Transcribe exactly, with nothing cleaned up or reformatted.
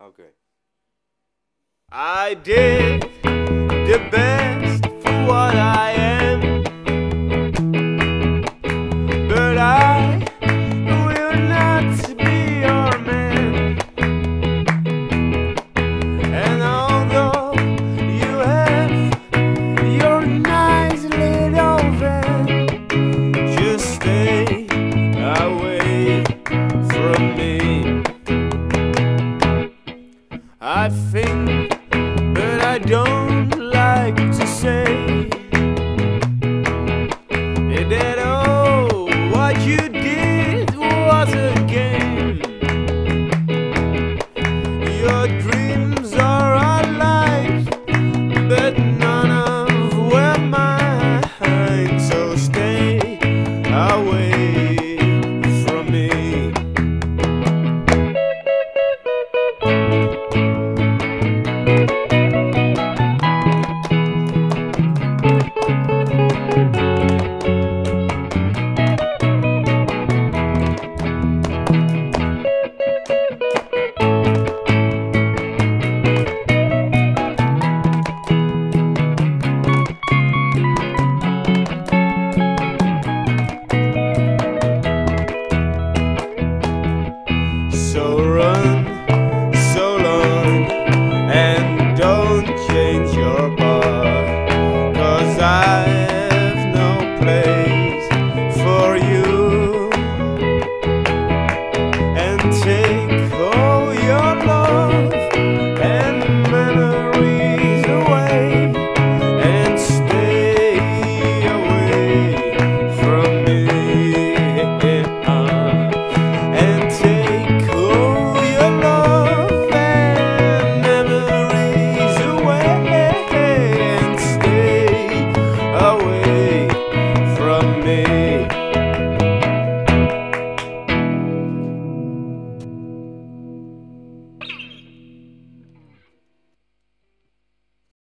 Okay. I did the best for what I am, but I will not be your man. And although you have your nice little van, just stay away from me. I think, but I don't like to say that oh, what you did was a game. Your dream